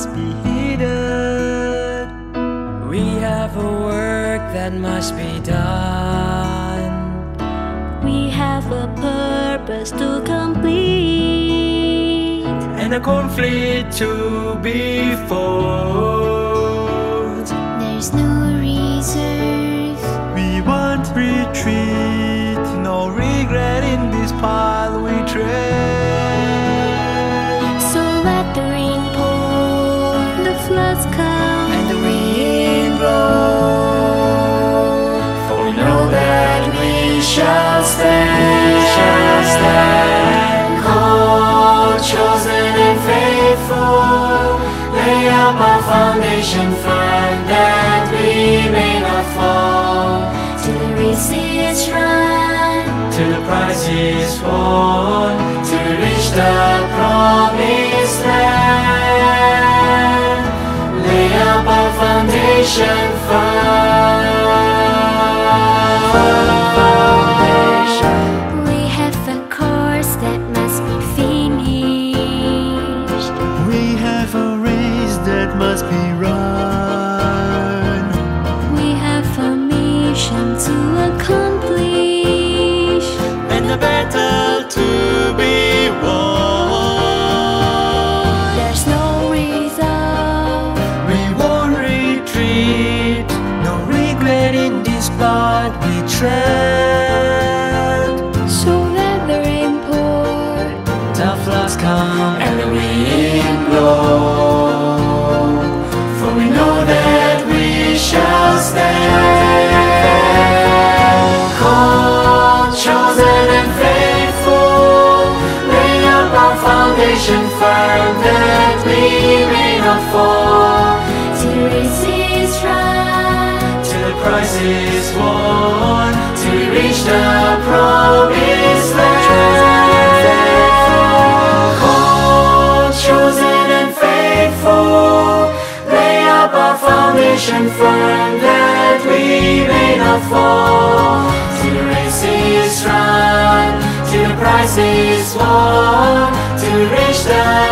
must be heeded. We have a work that must be done. We have a purpose to complete, and a conflict to be fought. There's no reserve. We won't retreat, no regret in this path we tread. So let the rain pour, the floods come, and the wind blow. For we know that we shall stand, called, chosen and faithful. Lay up our foundation firm that we may not fall. till the race is run, Till the prize is won, till we reach the promised land. Lay up our foundation firm. we have a course that must be finished. We have a race that must be run. We have a mission to accomplish, And the battle to be won. there's no resolve. We won't retreat, no regret in this path we tread. So let the rain pour, The floods come and the wind blow. For we know that we shall stand, called, chosen and faithful. Lay up our foundation firm that we may not fall. till the race is run, Till the prize is won, till we reach the promised land. Called, chosen and faithful. Lay up our foundation firm that we may not fall. Till the race is run, till the prize is won, till we reach the